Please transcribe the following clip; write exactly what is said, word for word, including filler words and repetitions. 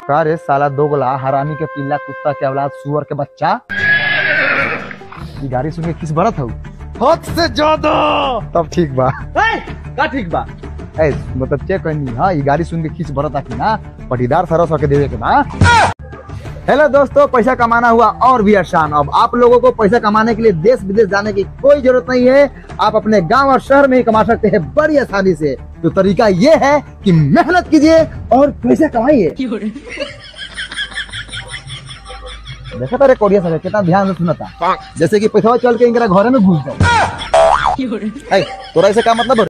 का रे साला दोगला हरामी के पिल्ला कुत्ता के औलाद सुअर के बच्चा। ये गाड़ी सुन के किस बरत हूँ हद से ज्यादा। तब ठीक बा का ठीक बा ए मतलब चेक करनी। हाँ ये गाड़ी सुन के किस बरत आती ना पटीदार सरस होके देवे के बा। हेलो दोस्तों, पैसा कमाना हुआ और भी आसान। अब आप लोगों को पैसा कमाने के लिए देश विदेश जाने की कोई जरूरत नहीं है। आप अपने गांव और शहर में ही कमा सकते हैं बड़ी आसानी से। तो तरीका ये है कि मेहनत कीजिए और पैसा कमाइए। देखा था कोरिया से कितना ध्यान से सुना था, जैसे कि पैसा चल के इनका घर में घुस जाए। तोरा ऐसे का मतलब